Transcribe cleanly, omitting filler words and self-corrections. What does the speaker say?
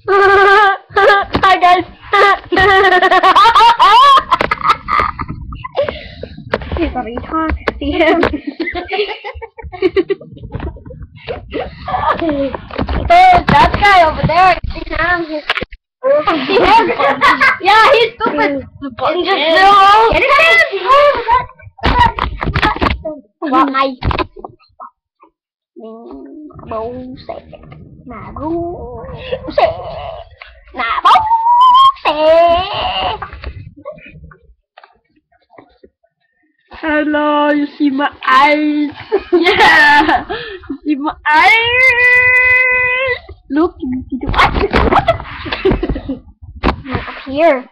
Hi guys. He's a retard. See him? There's that guy over there. See him? See him? Yeah, he's stupid. And just what my bố sẽ là bố sẽ là bố sẽ. Hello, you see my eyes? Yeah, you see my eyes? Look, you see the Up here.